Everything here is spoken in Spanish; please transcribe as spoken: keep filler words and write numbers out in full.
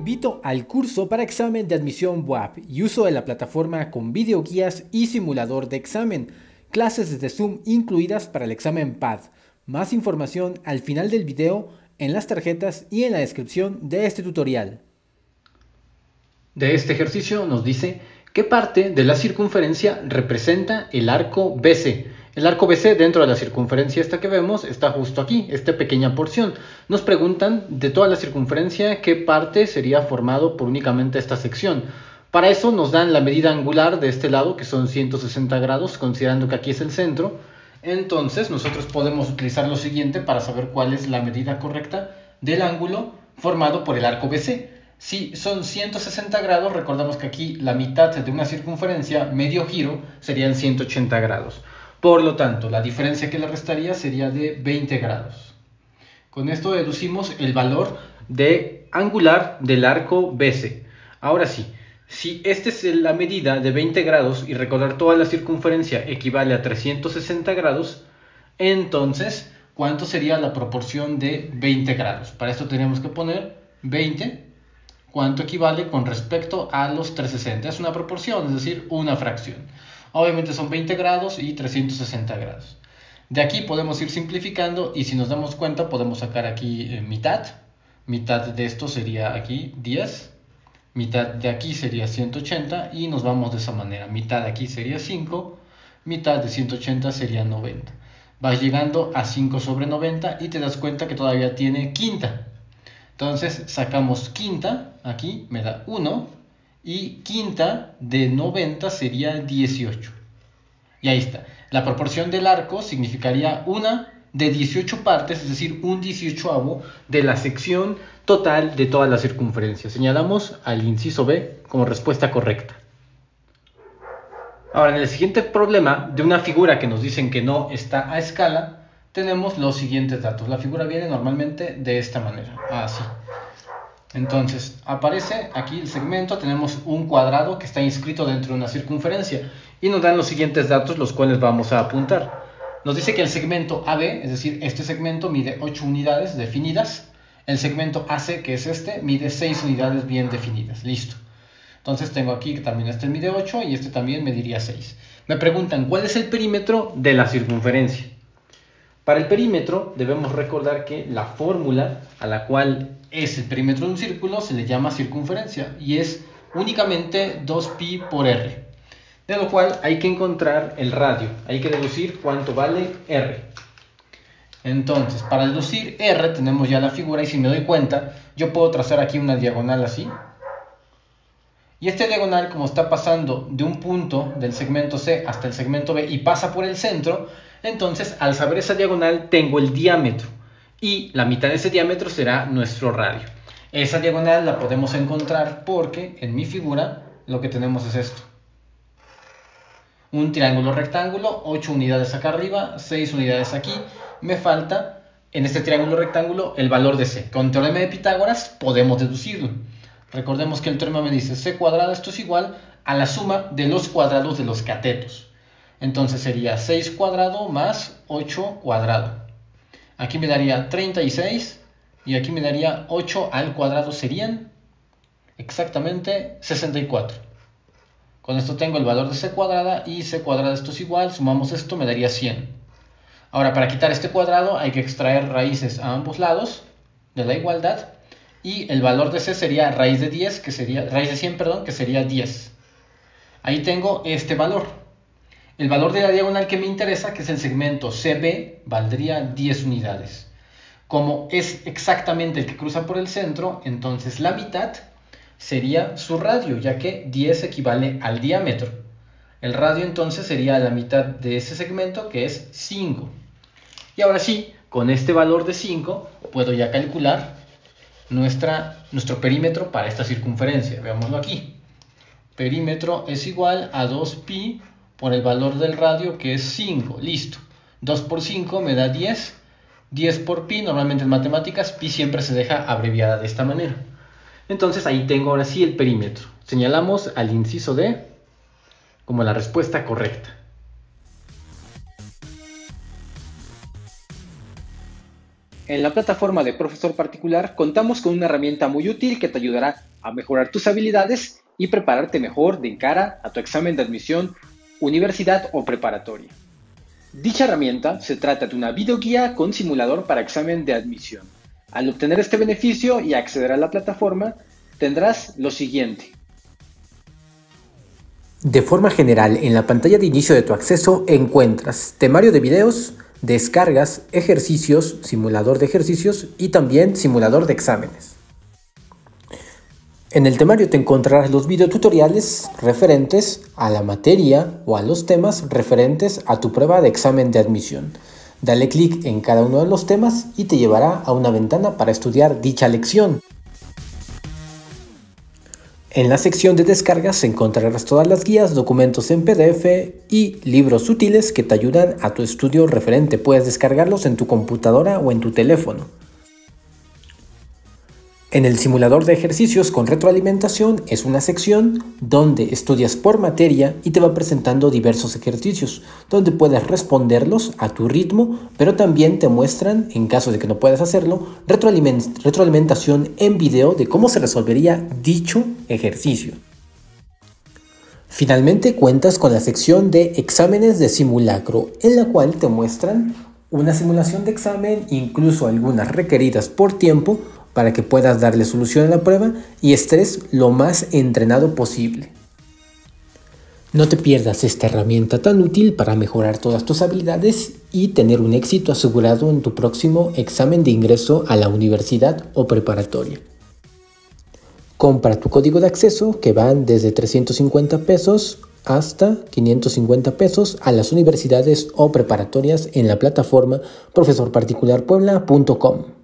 invito al curso para examen de admisión W A P y uso de la plataforma con videoguías y simulador de examen, clases desde Zoom incluidas para el examen P A D. Más información al final del video, en las tarjetas y en la descripción de este tutorial. De este ejercicio nos dice qué parte de la circunferencia representa el arco B C. El arco B C dentro de la circunferencia esta que vemos está justo aquí, esta pequeña porción. Nos preguntan de toda la circunferencia qué parte sería formado por únicamente esta sección. Para eso nos dan la medida angular de este lado, que son ciento sesenta grados, considerando que aquí es el centro. Entonces nosotros podemos utilizar lo siguiente para saber cuál es la medida correcta del ángulo formado por el arco B C. Si son ciento sesenta grados, recordamos que aquí la mitad de una circunferencia, medio giro, serían ciento ochenta grados. Por lo tanto, la diferencia que le restaría sería de veinte grados. Con esto deducimos el valor de angular del arco B C. Ahora sí, si esta es la medida de veinte grados y recordar toda la circunferencia equivale a trescientos sesenta grados, entonces, ¿cuánto sería la proporción de veinte grados? Para esto tenemos que poner veinte, ¿cuánto equivale con respecto a los trescientos sesenta? Es una proporción, es decir, una fracción. Obviamente son veinte grados y trescientos sesenta grados. De aquí podemos ir simplificando y si nos damos cuenta podemos sacar aquí eh, mitad. Mitad de esto sería aquí diez. Mitad de aquí sería ciento ochenta y nos vamos de esa manera. Mitad de aquí sería cinco. Mitad de ciento ochenta sería noventa. Vas llegando a cinco sobre noventa y te das cuenta que todavía tiene quinta. Entonces sacamos quinta, aquí me da uno. Y quinta de noventa sería dieciocho. Y ahí está. La proporción del arco significaría una de dieciocho partes, es decir, un dieciochoavo de la sección total de toda la circunferencia. Señalamos al inciso B como respuesta correcta. Ahora, en el siguiente problema de una figura que nos dicen que no está a escala, tenemos los siguientes datos. La figura viene normalmente de esta manera, así. Entonces, aparece aquí el segmento, tenemos un cuadrado que está inscrito dentro de una circunferencia y nos dan los siguientes datos, los cuales vamos a apuntar. Nos dice que el segmento A B, es decir, este segmento mide ocho unidades definidas. El segmento A C, que es este, mide seis unidades bien definidas. Listo. Entonces tengo aquí que también este mide ocho y este también mediría seis. Me preguntan, ¿cuál es el perímetro de la circunferencia? Para el perímetro debemos recordar que la fórmula a la cual es el perímetro de un círculo se le llama circunferencia y es únicamente dos pi por r, de lo cual hay que encontrar el radio, hay que deducir cuánto vale r. Entonces, para deducir r tenemos ya la figura y si me doy cuenta, yo puedo trazar aquí una diagonal así. Y esta diagonal, como está pasando de un punto del segmento C hasta el segmento B y pasa por el centro, entonces al saber esa diagonal tengo el diámetro. Y la mitad de ese diámetro será nuestro radio. Esa diagonal la podemos encontrar porque en mi figura lo que tenemos es esto. Un triángulo rectángulo, ocho unidades acá arriba, seis unidades aquí. Me falta en este triángulo rectángulo el valor de C. Con el teorema de Pitágoras podemos deducirlo. Recordemos que el teorema me dice C cuadrado, esto es igual a la suma de los cuadrados de los catetos. Entonces sería seis cuadrado más ocho cuadrado. Aquí me daría treinta y seis y aquí me daría ocho al cuadrado, serían exactamente sesenta y cuatro. Con esto tengo el valor de c cuadrada y c cuadrada esto es igual, sumamos esto me daría cien. Ahora para quitar este cuadrado hay que extraer raíces a ambos lados de la igualdad y el valor de c sería raíz de diez, que sería raíz de cien, perdón, que sería diez. Ahí tengo este valor. El valor de la diagonal que me interesa, que es el segmento C B, valdría diez unidades. Como es exactamente el que cruza por el centro, entonces la mitad sería su radio, ya que diez equivale al diámetro. El radio entonces sería la mitad de ese segmento, que es cinco. Y ahora sí, con este valor de cinco, puedo ya calcular nuestra, nuestro perímetro para esta circunferencia. Veámoslo aquí. Perímetro es igual a dos pi por el valor del radio, que es cinco. Listo. dos por cinco me da diez. diez por pi, normalmente en matemáticas, pi siempre se deja abreviada de esta manera. Entonces ahí tengo ahora sí el perímetro. Señalamos al inciso D como la respuesta correcta. En la plataforma de Profesor Particular contamos con una herramienta muy útil que te ayudará a mejorar tus habilidades y prepararte mejor de cara a tu examen de admisión, universidad o preparatoria. Dicha herramienta se trata de una videoguía con simulador para examen de admisión. Al obtener este beneficio y acceder a la plataforma, tendrás lo siguiente. De forma general, en la pantalla de inicio de tu acceso encuentras temario de videos, descargas, ejercicios, simulador de ejercicios y también simulador de exámenes. En el temario te encontrarás los videotutoriales referentes a la materia o a los temas referentes a tu prueba de examen de admisión. Dale clic en cada uno de los temas y te llevará a una ventana para estudiar dicha lección. En la sección de descargas encontrarás todas las guías, documentos en P D F y libros útiles que te ayudan a tu estudio referente. Puedes descargarlos en tu computadora o en tu teléfono. En el simulador de ejercicios con retroalimentación es una sección donde estudias por materia y te va presentando diversos ejercicios, donde puedes responderlos a tu ritmo, pero también te muestran, en caso de que no puedas hacerlo, retroaliment- retroalimentación en video de cómo se resolvería dicho ejercicio. Finalmente cuentas con la sección de exámenes de simulacro, en la cual te muestran una simulación de examen, incluso algunas requeridas por tiempo, para que puedas darle solución a la prueba y estés lo más entrenado posible. No te pierdas esta herramienta tan útil para mejorar todas tus habilidades y tener un éxito asegurado en tu próximo examen de ingreso a la universidad o preparatoria. Compra tu código de acceso, que van desde trescientos cincuenta pesos hasta quinientos cincuenta pesos, a las universidades o preparatorias en la plataforma profesor particular puebla punto com.